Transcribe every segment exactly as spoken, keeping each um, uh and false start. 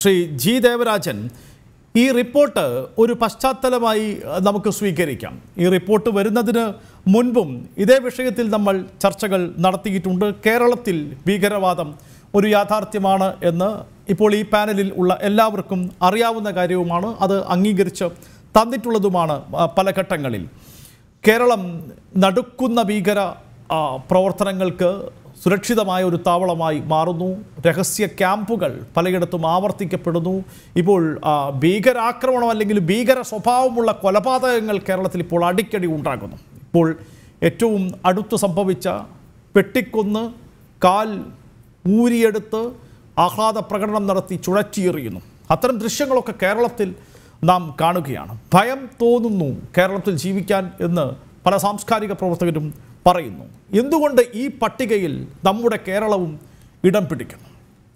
Shri G Devarajan, ഈ report ഒരു പശ്ചാത്തലമായി നമുക്ക് സ്വീകരിക്കാം. ഈ റിപ്പോർട്ട് വരുന്നതിന് മുൻപും ഇതേ വിഷയത്തിൽ നമ്മൾ ചർച്ചകൾ നടത്തിയിട്ടുണ്ട്. കേരളത്തിൽ ഭീകരവാദം ഒരു യാഥാർത്ഥ്യമാണ് എന്ന് ഇപ്പോൾ ഈ പാനലിൽ ഉള്ള എല്ലാവർക്കും അറിയാവുന്ന കാര്യവുമാണ്. അത് അംഗീകരിച്ച് തന്നിട്ടുള്ളതുമാണ് പല ഘട്ടങ്ങളിൽ. കേരളം നടുക്കുന്ന ഭീകര പ്രവർത്തനങ്ങൾക്ക് സുരക്ഷിതമായ ഒരു താവളമായി മാറുന്നു. രഹസ്യ ക്യാമ്പുകൾ പലയിടത്തും ആവർത്തിക്കപ്പെടുന്നു. ഇപ്പോൾ ഭീകരാക്രമണം അല്ലെങ്കിൽ ഭീകര സ്വഭാവമുള്ള കൊലപാതകങ്ങൾ കേരളത്തിൽ ഇപ്പോൾ അടിക്കടി ഉണ്ടാകുന്നു. ഇപ്പോൾ ഏറ്റവും അടുത്ത് സംഭവിച്ച വെട്ടിക്കൊന്ന് കാൽ ഊരിയെടുത്ത് ആഹ്ലാദ പ്രകടനം നടത്തി ചുഴറ്റിയെറിയുന്നു. അത്തരം ദൃശ്യങ്ങളൊക്കെ കേരളത്തിൽ നാം കാണുകയാണ്. ഭയം തോന്നുന്നു കേരളത്തിൽ ജീവിക്കാൻ എന്ന് പല സാംസ്കാരിക പ്രവർത്തകരും പറയുന്നു. എന്തുകൊണ്ട് ഈ പട്ടികയിൽ നമ്മുടെ കേരളവും ഇടം പിടിക്കുന്നു?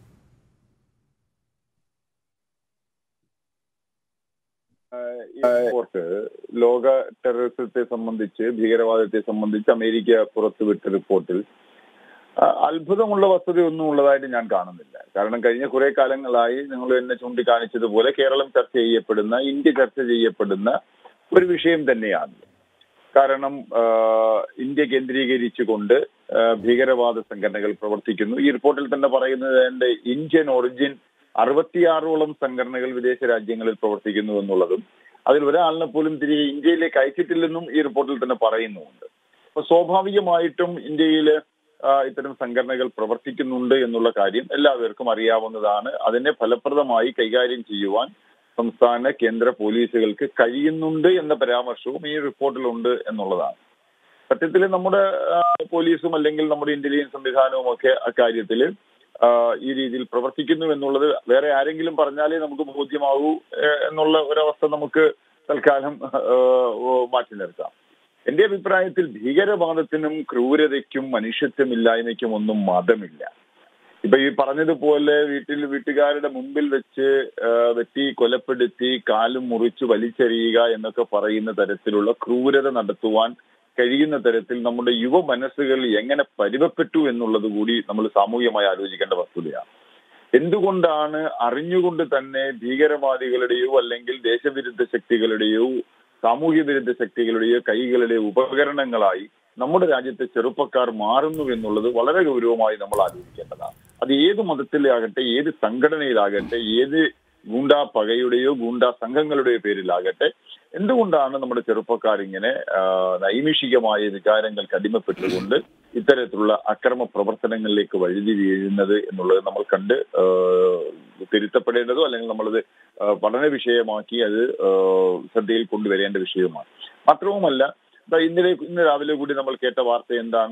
റിപ്പോർട്ട് ലോക ടെററിസത്തെ സംബന്ധിച്ച്, ഭീകരവാദത്തെ സംബന്ധിച്ച് അമേരിക്ക പുറത്തുവിട്ട റിപ്പോർട്ടിൽ അത്ഭുതമുള്ള വസ്തുതയൊന്നും ഉള്ളതായിട്ട് ഞാൻ കാണുന്നില്ല. കാരണം കഴിഞ്ഞ കുറെ കാലങ്ങളായി നിങ്ങൾ എന്നെ ചൂണ്ടിക്കാണിച്ചതുപോലെ കേരളം ചർച്ച ചെയ്യപ്പെടുന്ന, ഇന്ത്യ ചർച്ച ചെയ്യപ്പെടുന്ന ഒരു വിഷയം തന്നെയാണ്. കാരണം ഇന്ത്യ കേന്ദ്രീകരിച്ചുകൊണ്ട് ഭീകരവാദ സംഘടനകൾ പ്രവർത്തിക്കുന്നു. ഈ റിപ്പോർട്ടിൽ തന്നെ പറയുന്നത് ഇന്ത്യൻ ഒറിജിൻ അറുപത്തിയാറോളം സംഘടനകൾ വിദേശ രാജ്യങ്ങളിൽ പ്രവർത്തിക്കുന്നു എന്നുള്ളതും അതിൽ ഒരാളിനെ പോലും തിരികെ ഇന്ത്യയിലേക്ക് അയച്ചിട്ടില്ലെന്നും ഈ റിപ്പോർട്ടിൽ തന്നെ പറയുന്നുമുണ്ട്. അപ്പൊ സ്വാഭാവികമായിട്ടും ഇന്ത്യയില് ഇത്തരം സംഘടനകൾ പ്രവർത്തിക്കുന്നുണ്ട് എന്നുള്ള കാര്യം എല്ലാവർക്കും അറിയാവുന്നതാണ്. അതിനെ ഫലപ്രദമായി കൈകാര്യം ചെയ്യുവാൻ സംസ്ഥാന കേന്ദ്ര പോലീസുകൾക്ക് കഴിയുന്നുണ്ട് എന്ന പരാമർശവും ഈ റിപ്പോർട്ടിലുണ്ട് എന്നുള്ളതാണ്. സത്യത്തിൽ നമ്മുടെ പോലീസും അല്ലെങ്കിൽ നമ്മുടെ ഇന്റലിജൻസ് സംവിധാനവും ഒക്കെ അക്കാര്യത്തിൽ ഈ രീതിയിൽ പ്രവർത്തിക്കുന്നു എന്നുള്ളത് വേറെ ആരെങ്കിലും പറഞ്ഞാലേ നമുക്ക് ബോധ്യമാകൂ എന്നുള്ള ഒരവസ്ഥ നമുക്ക് തൽക്കാലം മാറ്റി നിർത്താം. എന്റെ അഭിപ്രായത്തിൽ ഭീകരവാദത്തിനും ക്രൂരതയ്ക്കും മനുഷ്യത്വമില്ലായ്മയ്ക്കും ഒന്നും മതമില്ല. ഇപ്പൊ ഈ പറഞ്ഞതുപോലെ വീട്ടിൽ വീട്ടുകാരുടെ മുമ്പിൽ വെച്ച് വെട്ടി കൊലപ്പെടുത്തി കാലും മുറിച്ച് വലിച്ചെറിയുക എന്നൊക്കെ പറയുന്ന തരത്തിലുള്ള ക്രൂരത നടത്തുവാൻ കഴിയുന്ന തരത്തിൽ നമ്മുടെ യുവ മനസ്സുകൾ എങ്ങനെ പരിവപ്പെട്ടു എന്നുള്ളത് കൂടി നമ്മൾ സാമൂഹികമായി ആലോചിക്കേണ്ട വസ്തുതയാണ്. എന്തുകൊണ്ടാണ് അറിഞ്ഞുകൊണ്ട് തന്നെ ഭീകരവാദികളുടെയോ അല്ലെങ്കിൽ ദേശവിരുദ്ധ ശക്തികളുടെയോ സാമൂഹ്യ വിരുദ്ധ ശക്തികളുടെയോ കൈകളുടെ ഉപകരണങ്ങളായി നമ്മുടെ രാജ്യത്തെ ചെറുപ്പക്കാർ മാറുന്നു എന്നുള്ളത് വളരെ ഗൗരവമായി നമ്മൾ ആലോചിക്കേണ്ടതാണ്. അത് ഏത് മതത്തിലാകട്ടെ, ഏത് സംഘടനയിലാകട്ടെ, ഏത് ഗൂണ്ടാ പകയുടെയോ ഗൂണ്ടാ സംഘങ്ങളുടെയോ പേരിലാകട്ടെ, എന്തുകൊണ്ടാണ് നമ്മുടെ ചെറുപ്പക്കാർ ഇങ്ങനെ നൈമിഷികമായ വികാരങ്ങൾക്ക് അടിമപ്പെട്ടുകൊണ്ട് ഇത്തരത്തിലുള്ള അക്രമ പ്രവർത്തനങ്ങളിലേക്ക് വഴുതി വീഴുന്നത് എന്നുള്ളത് നമ്മൾ കണ്ട് തിരുത്തപ്പെടേണ്ടതോ അല്ലെങ്കിൽ നമ്മളത് പഠന വിഷയമാക്കി അത് ശ്രദ്ധയിൽ കൊണ്ടുവരേണ്ട വിഷയവുമാണ്. മാത്രവുമല്ല, ഇന്നലെ ഇന്ന് രാവിലെ കൂടി നമ്മൾ കേട്ട വാർത്ത എന്താണ്?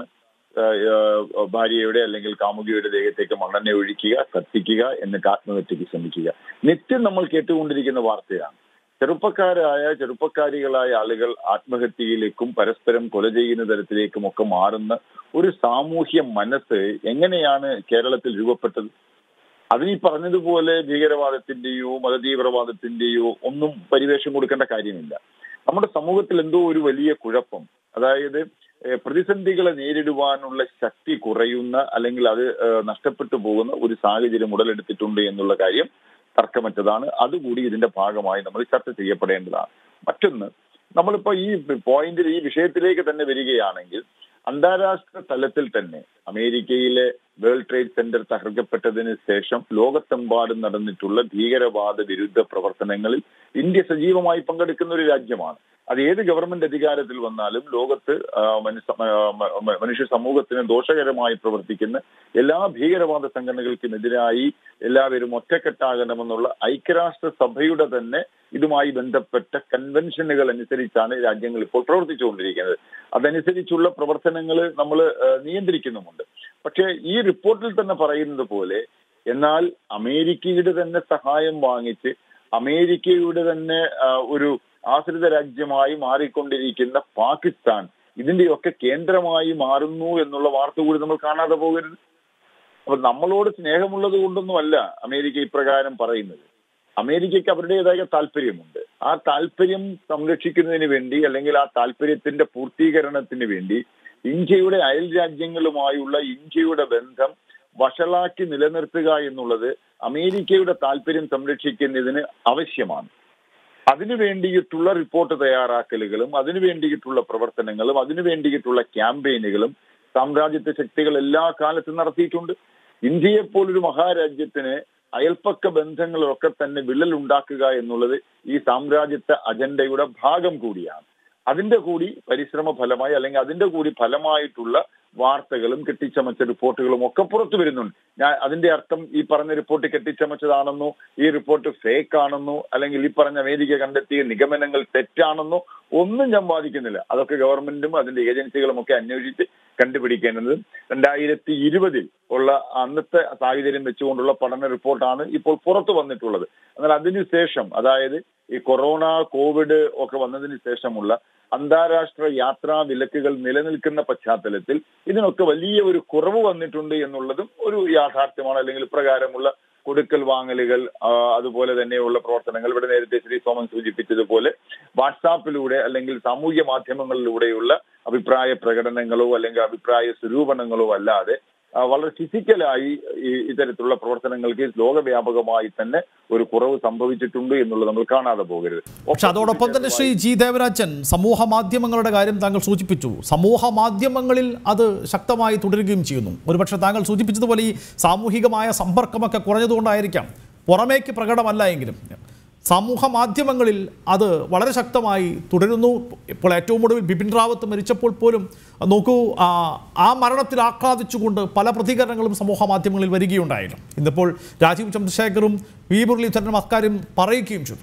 ഭാര്യയുടെ അല്ലെങ്കിൽ കാമുകിയുടെ ദേഹത്തേക്ക് മണ്ണെണ്ണ ഒഴിക്കുക, കത്തിക്കുക, എന്നിട്ട് ആത്മഹത്യക്ക് ശ്രമിക്കുക. നിത്യം നമ്മൾ കേട്ടുകൊണ്ടിരിക്കുന്ന വാർത്തയാണ്. ചെറുപ്പക്കാരായ ചെറുപ്പക്കാരികളായ ആളുകൾ ആത്മഹത്യയിലേക്കും പരസ്പരം കൊല ചെയ്യുന്ന തരത്തിലേക്കും ഒക്കെ മാറുന്ന ഒരു സാമൂഹ്യ മനസ്സ് എങ്ങനെയാണ് കേരളത്തിൽ രൂപപ്പെട്ടത്? അതിനീ പറഞ്ഞതുപോലെ ഭീകരവാദത്തിന്റെയോ മതതീവ്രവാദത്തിന്റെയോ ഒന്നും പരിവേഷം കൊടുക്കേണ്ട കാര്യമില്ല. നമ്മുടെ സമൂഹത്തിൽ എന്തോ ഒരു വലിയ കുഴപ്പം, അതായത് പ്രതിസന്ധികളെ നേരിടുവാനുള്ള ശക്തി കുറയുന്ന അല്ലെങ്കിൽ അത് നഷ്ടപ്പെട്ടു പോകുന്ന ഒരു സാഹചര്യം ഉടലെടുത്തിട്ടുണ്ട് എന്നുള്ള കാര്യം തർക്കമറ്റതാണ്. അതുകൂടി ഇതിന്റെ ഭാഗമായി നമ്മൾ ചർച്ച ചെയ്യപ്പെടേണ്ടതാണ്. മറ്റൊന്ന്, നമ്മളിപ്പോ ഈ പോയിന്റിൽ ഈ വിഷയത്തിലേക്ക് തന്നെ വരികയാണെങ്കിൽ, അന്താരാഷ്ട്ര തലത്തിൽ തന്നെ അമേരിക്കയിലെ വേൾഡ് ട്രേഡ് സെന്റർ തകർക്കപ്പെട്ടതിന് ശേഷം ലോകത്തെമ്പാടും നടന്നിട്ടുള്ള ഭീകരവാദ വിരുദ്ധ പ്രവർത്തനങ്ങളിൽ ഇന്ത്യ സജീവമായി പങ്കെടുക്കുന്ന ഒരു രാജ്യമാണ്. അത് ഏത് ഗവൺമെന്റ് അധികാരത്തിൽ വന്നാലും ലോകത്ത് മനുഷ്യ സമൂഹത്തിന് ദോഷകരമായി പ്രവർത്തിക്കുന്ന എല്ലാ ഭീകരവാദ സംഘടനകൾക്കുമെതിരായി എല്ലാവരും ഒറ്റക്കെട്ടാകണമെന്നുള്ള ഐക്യരാഷ്ട്ര സഭയുടെ തന്നെ ഇതുമായി ബന്ധപ്പെട്ട കൺവെൻഷനുകൾ അനുസരിച്ചാണ് രാജ്യങ്ങൾ ഇപ്പോൾ പ്രവർത്തിച്ചുകൊണ്ടിരിക്കുന്നത്. അതനുസരിച്ചുള്ള പ്രവർത്തനങ്ങൾ നമ്മൾ നിയന്ത്രിക്കുന്നുമുണ്ട്. പക്ഷേ ഈ റിപ്പോർട്ടിൽ തന്നെ പറയുന്നത് പോലെ, എന്നാൽ അമേരിക്കയുടെ തന്നെ സഹായം വാങ്ങിച്ച് അമേരിക്കയുടെ തന്നെ ഒരു ആശ്രിത രാജ്യമായി മാറിക്കൊണ്ടിരിക്കുന്ന പാകിസ്ഥാൻ ഇതിന്റെയൊക്കെ കേന്ദ്രമായി മാറുന്നു എന്നുള്ള വാർത്ത കൂടി നമ്മൾ കാണാതെ പോകരുത്. അപ്പൊ നമ്മളോട് സ്നേഹമുള്ളത് കൊണ്ടൊന്നുമല്ല അമേരിക്ക ഇപ്രകാരം പറയുന്നത്. അമേരിക്കയ്ക്ക് അവരുടേതായ താല്പര്യമുണ്ട്. ആ താല്പര്യം സംരക്ഷിക്കുന്നതിന് വേണ്ടി അല്ലെങ്കിൽ ആ താല്പര്യത്തിന്റെ പൂർത്തീകരണത്തിന് വേണ്ടി ഇന്ത്യയുടെ അയൽ രാജ്യങ്ങളുമായുള്ള ഇന്ത്യയുടെ ബന്ധം വഷളാക്കി നിലനിർത്തുക എന്നുള്ളത് അമേരിക്കയുടെ താല്പര്യം സംരക്ഷിക്കുന്നതിന് ആവശ്യമാണ്. അതിനു വേണ്ടിയിട്ടുള്ള റിപ്പോർട്ട് തയ്യാറാക്കലുകളും അതിനു വേണ്ടിയിട്ടുള്ള പ്രവർത്തനങ്ങളും അതിനു വേണ്ടിയിട്ടുള്ള ക്യാമ്പയിനുകളും സാമ്രാജ്യത്വ ശക്തികൾ എല്ലാ കാലത്തും നടത്തിയിട്ടുണ്ട്. ഇന്ത്യയെപ്പോലൊരു മഹാരാജ്യത്തിന് അയൽപ്പക്ക ബന്ധങ്ങളൊക്കെ തന്നെ വിള്ളലുണ്ടാക്കുക എന്നുള്ളത് ഈ സാമ്രാജ്യത്വ അജണ്ടയുടെ ഭാഗം കൂടിയാണ്. അതിന്റെ കൂടി പരിശ്രമ ഫലമായി അല്ലെങ്കിൽ അതിന്റെ കൂടി ഫലമായിട്ടുള്ള വാർത്തകളും കെട്ടിച്ചമച്ച റിപ്പോർട്ടുകളും ഒക്കെ പുറത്തു വരുന്നുണ്ട്. ഞാൻ അതിന്റെ അർത്ഥം ഈ പറഞ്ഞ റിപ്പോർട്ട് കെട്ടിച്ചമച്ചതാണെന്നോ ഈ റിപ്പോർട്ട് ഫേക്ക് ആണെന്നോ അല്ലെങ്കിൽ ഈ പറഞ്ഞ അമേരിക്ക കണ്ടെത്തിയ നിഗമനങ്ങൾ തെറ്റാണെന്നോ ഒന്നും ഞാൻ വാദിക്കുന്നില്ല. അതൊക്കെ ഗവൺമെന്റും അതിന്റെ ഏജൻസികളും ഒക്കെ അന്വേഷിച്ച് കണ്ടുപിടിക്കേണ്ടത്. രണ്ടായിരത്തി ഇരുപതിൽ ഉള്ള അന്നത്തെ സാഹചര്യം വെച്ചുകൊണ്ടുള്ള പഠന റിപ്പോർട്ടാണ് ഇപ്പോൾ പുറത്തു വന്നിട്ടുള്ളത്. എന്നാൽ അതിനുശേഷം അതായത് ഈ കൊറോണ കോവിഡ് ഒക്കെ വന്നതിന് ശേഷമുള്ള അന്താരാഷ്ട്ര യാത്രാ വിലക്കുകൾ നിലനിൽക്കുന്ന പശ്ചാത്തലത്തിൽ ഇതിനൊക്കെ വലിയ ഒരു കുറവ് വന്നിട്ടുണ്ട് എന്നുള്ളതും ഒരു യാഥാർത്ഥ്യമാണ്. അല്ലെങ്കിൽ ഇപ്രകാരമുള്ള കൊടുക്കൽ വാങ്ങലുകൾ അതുപോലെ തന്നെയുള്ള പ്രവർത്തനങ്ങൾ ഇവിടെ നേരത്തെ ശ്രീ സോമൻ സൂചിപ്പിച്ചതുപോലെ വാട്സാപ്പിലൂടെ അല്ലെങ്കിൽ സാമൂഹ്യ മാധ്യമങ്ങളിലൂടെയുള്ള അഭിപ്രായ പ്രകടനങ്ങളോ അല്ലെങ്കിൽ അഭിപ്രായ സ്വരൂപണങ്ങളോ അല്ലാതെ വളരെ ഫിസിക്കലായി ഈ ഇത്തരത്തിലുള്ള പ്രവർത്തനങ്ങൾക്ക് ലോകവ്യാപകമായി തന്നെ ഒരു കുറവ് സംഭവിച്ചിട്ടുണ്ട് എന്നുള്ളത് നമ്മൾ കാണാതെ പോകരുത്. പക്ഷെ അതോടൊപ്പം തന്നെ ശ്രീ ജി ദേവരാജൻ, സമൂഹ മാധ്യമങ്ങളുടെ കാര്യം താങ്കൾ സൂചിപ്പിച്ചു. സമൂഹ മാധ്യമങ്ങളിൽ അത് ശക്തമായി തുടരുകയും ചെയ്യുന്നു. ഒരുപക്ഷെ താങ്കൾ സൂചിപ്പിച്ചതുപോലെ ഈ സാമൂഹികമായ സമ്പർക്കമൊക്കെ കുറഞ്ഞതുകൊണ്ടായിരിക്കാം, പുറമേക്ക് പ്രകടമല്ല എങ്കിലും സമൂഹ മാധ്യമങ്ങളിൽ അത് വളരെ ശക്തമായി തുടരുന്നു. ഇപ്പോൾ ഏറ്റവും ഒടുവിൽ ബിപിൻ റാവത്ത് മരിച്ചപ്പോൾ പോലും നോക്കൂ, ആ മരണത്തിൽ ആഹ്ലാദിച്ചുകൊണ്ട് പല പ്രതികരണങ്ങളും സമൂഹ മാധ്യമങ്ങളിൽ വരികയുണ്ടായിരുന്നു. ഇന്നിപ്പോൾ രാജീവ് ചന്ദ്രശേഖറും വി മുരളീധരനും അക്കാര്യം പറയുകയും ചെയ്തു.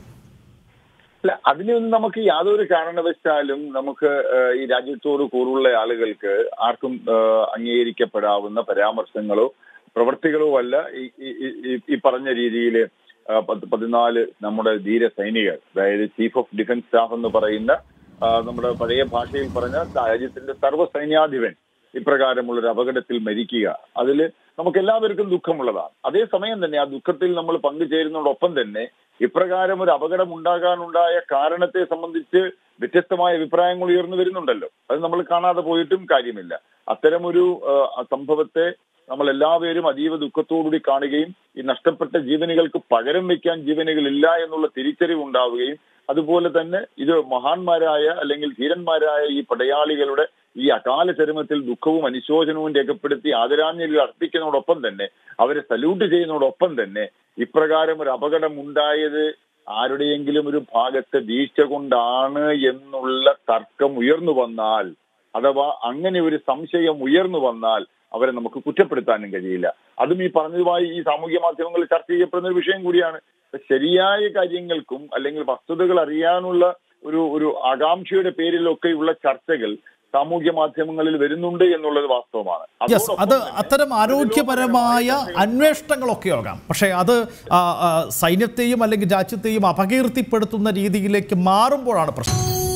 അല്ല, അതിനൊന്നും നമുക്ക് യാതൊരു കാരണവശാലും നമുക്ക് ഈ രാജ്യത്തോട് കൂറുള്ള ആളുകൾക്ക് ആർക്കും അംഗീകരിക്കപ്പെടാവുന്ന പരാമർശങ്ങളോ പ്രവൃത്തികളോ അല്ല ഈ പറഞ്ഞ രീതിയിൽ പതിനാല് നമ്മുടെ ധീര സൈനികർ, അതായത് ചീഫ് ഓഫ് ഡിഫൻസ് സ്റ്റാഫ് എന്ന് പറയുന്ന നമ്മുടെ പഴയ ഭാഷയിൽ പറഞ്ഞ രാജ്യത്തിന്റെ സർവ്വ സൈന്യാധിപൻ ഇപ്രകാരമുള്ളൊരു അപകടത്തിൽ മരിക്കുക, അതിൽ നമുക്ക് എല്ലാവർക്കും ദുഃഖമുള്ളതാണ്. അതേസമയം തന്നെ ആ ദുഃഖത്തിൽ നമ്മൾ പങ്കുചേരുന്നതോടൊപ്പം തന്നെ ഇപ്രകാരം ഒരു അപകടം ഉണ്ടാകാനുണ്ടായ കാരണത്തെ സംബന്ധിച്ച് വ്യത്യസ്തമായ അഭിപ്രായങ്ങൾ ഉയർന്നു വരുന്നുണ്ടല്ലോ. അത് നമ്മൾ കാണാതെ പോയിട്ടും കാര്യമില്ല. അത്തരമൊരു സംഭവത്തെ നമ്മൾ എല്ലാവരും അതീവ ദുഃഖത്തോടുകൂടി കാണുകയും ഈ നഷ്ടപ്പെട്ട ജീവനുകൾക്ക് പകരം വയ്ക്കാൻ ജീവനുകൾ ഇല്ല എന്നുള്ള തിരിച്ചറിവ് ഉണ്ടാവുകയും അതുപോലെ തന്നെ ഇത് മഹാന്മാരായ അല്ലെങ്കിൽ ധീരന്മാരായ ഈ പടയാളികളുടെ ഈ അകാല ചരമത്തിൽ ദുഃഖവും അനുശോചനവും രേഖപ്പെടുത്തി ആദരാഞ്ജലികൾ അർപ്പിക്കുന്നതോടൊപ്പം തന്നെ അവരെ സല്യൂട്ട് ചെയ്യുന്നതോടൊപ്പം തന്നെ ഇപ്രകാരം ഒരു അപകടം ഉണ്ടായത് ആരുടെയെങ്കിലും ഒരു ഭാഗത്തെ വീഴ്ച കൊണ്ടാണ് എന്നുള്ള തർക്കം ഉയർന്നു വന്നാൽ അഥവാ അങ്ങനെ ഒരു സംശയം ഉയർന്നു വന്നാൽ അവരെ നമുക്ക് കുറ്റപ്പെടുത്താനും കഴിയില്ല. അതും ഈ പറഞ്ഞതുമായി ഈ സാമൂഹ്യ മാധ്യമങ്ങളിൽ ചർച്ച ചെയ്യപ്പെടുന്ന ഒരു വിഷയം കൂടിയാണ്. ശരിയായ കാര്യങ്ങൾക്കും അല്ലെങ്കിൽ വസ്തുതകൾ അറിയാനുള്ള ഒരു ഒരു ആകാംക്ഷയുടെ പേരിലൊക്കെയുള്ള ചർച്ചകൾ സാമൂഹ്യ മാധ്യമങ്ങളിൽ വരുന്നുണ്ട് എന്നുള്ളത് വാസ്തവമാണ്. അത് അത്തരം ആരോഗ്യപരമായ അന്വേഷണങ്ങളൊക്കെ ആകാം, പക്ഷേ അത് സൈന്യത്തെയും അല്ലെങ്കിൽ രാജ്യത്തെയും അപകീർത്തിപ്പെടുത്തുന്ന രീതിയിലേക്ക് മാറുമ്പോഴാണ് പ്രശ്നം.